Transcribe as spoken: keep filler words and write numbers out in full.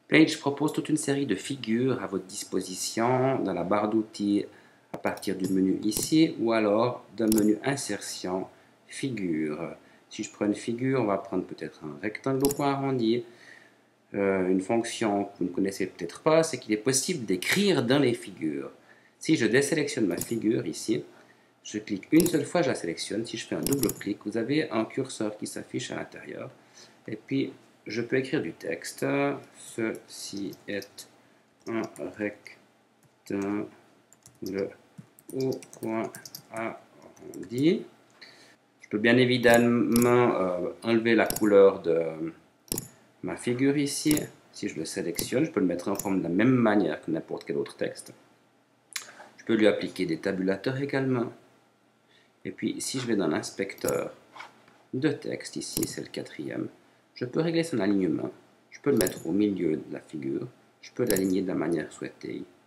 Page propose toute une série de figures à votre disposition dans la barre d'outils à partir du menu ici ou alors d'un menu insertion figure. Si je prends une figure, on va prendre peut-être un rectangle au point arrondi. Euh, une fonction que vous ne connaissez peut-être pas, c'est qu'il est possible d'écrire dans les figures. Si je désélectionne ma figure ici, je clique une seule fois, je la sélectionne. Si je fais un double clic, vous avez un curseur qui s'affiche à l'intérieur. Et puis, je peux écrire du texte. Ceci est un rectangle au point arrondi. Je peux bien évidemment euh, enlever la couleur de ma figure ici. Si je le sélectionne, je peux le mettre en forme de la même manière que n'importe quel autre texte. Je peux lui appliquer des tabulateurs également. Et puis, si je vais dans l'inspecteur de texte, ici c'est le quatrième, je peux régler son alignement. Je peux le mettre au milieu de la figure. Je peux l'aligner de la manière souhaitée.